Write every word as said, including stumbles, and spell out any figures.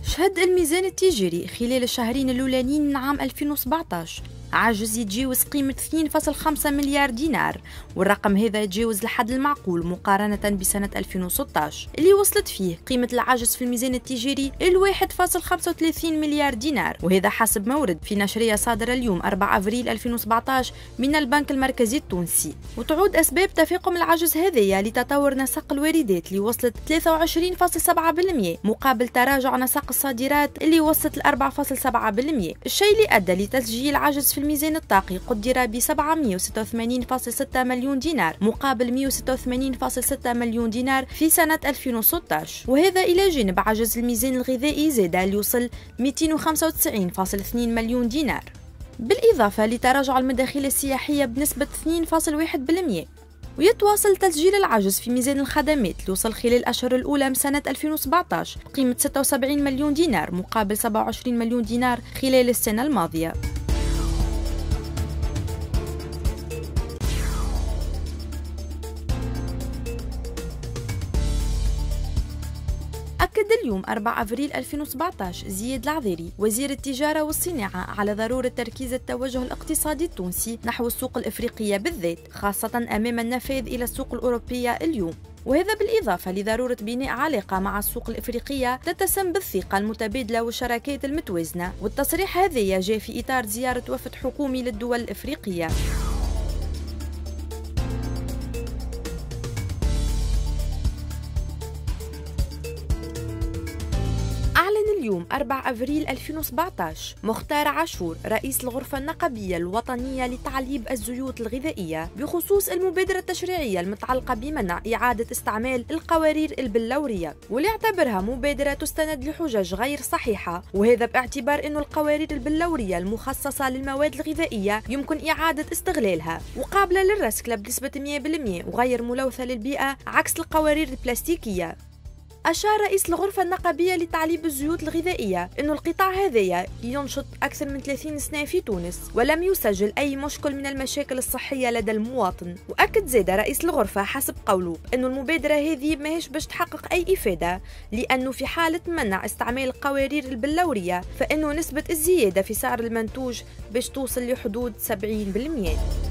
شهد الميزان التجاري خلال الشهرين الأولانيين من عام ألفين وسبعطاش عجز يتجاوز قيمة اثنين فاصلة خمسة مليار دينار، والرقم هذا يتجاوز الحد المعقول مقارنة بسنة ألفين وستطاش اللي وصلت فيه قيمة العجز في الميزان التجاري ل واحد فاصلة خمسة وثلاثين مليار دينار، وهذا حسب مورد في نشرية صادرة اليوم أربعة أفريل ألفين وسبعطاش من البنك المركزي التونسي. وتعود أسباب تفاقم العجز هذايا لتطور نسق الواردات اللي وصلت ثلاثة وعشرين فاصلة سبعة بالمئة مقابل تراجع نسق الصادرات اللي وصلت ل أربعة فاصلة سبعة بالمئة، الشيء اللي أدى لتسجيل عجز في الميزان الطاقي قدر ب سبعمئة وستة وثمانين فاصلة ستة مليون دينار مقابل مئة وستة وثمانين فاصلة ستة مليون دينار في سنة ألفين وستطاش، وهذا إلى جانب عجز الميزان الغذائي زاد ليوصل مئتين وخمسة وتسعين فاصلة اثنين مليون دينار، بالإضافة لتراجع المداخيل السياحية بنسبة اثنين فاصلة واحد بالمئة. ويتواصل تسجيل العجز في ميزان الخدمات اللي وصل خلال الأشهر الأولى من سنة ألفين وسبعطاش بقيمة ستة وسبعين مليون دينار مقابل سبعة وعشرين مليون دينار خلال السنة الماضية. أكد اليوم أربعة أفريل ألفين وسبعطاش زياد العذيري وزير التجارة والصناعة على ضرورة تركيز التوجه الاقتصادي التونسي نحو السوق الإفريقية بالذات، خاصة أمام النفاذ إلى السوق الأوروبية اليوم، وهذا بالإضافة لضرورة بناء علاقة مع السوق الإفريقية تتسم بالثقة المتبادلة والشراكات المتوازنة. والتصريح هذا جاء في إطار زيارة وفد حكومي للدول الإفريقية. أعلن اليوم أربعة أفريل ألفين وسبعطاش مختار عاشور رئيس الغرفة النقابية الوطنية لتعليب الزيوت الغذائية بخصوص المبادرة التشريعية المتعلقة بمنع إعادة استعمال القوارير البلورية، واللي اعتبرها مبادرة تستند لحجج غير صحيحة، وهذا باعتبار أن القوارير البلورية المخصصة للمواد الغذائية يمكن إعادة استغلالها وقابلة للرسك بنسبة مئة بالمئة وغير ملوثة للبيئة عكس القوارير البلاستيكية. أشار رئيس الغرفة النقابية لتعليب الزيوت الغذائية أن القطاع هذايا ينشط أكثر من ثلاثين سنة في تونس ولم يسجل أي مشكل من المشاكل الصحية لدى المواطن. وأكد زاد رئيس الغرفة حسب قوله أن المبادرة هذه ماهيش باش تحقق أي إفادة، لأنه في حالة منع استعمال القوارير البلورية فإنه نسبة الزيادة في سعر المنتوج باش توصل لحدود سبعين بالمئة.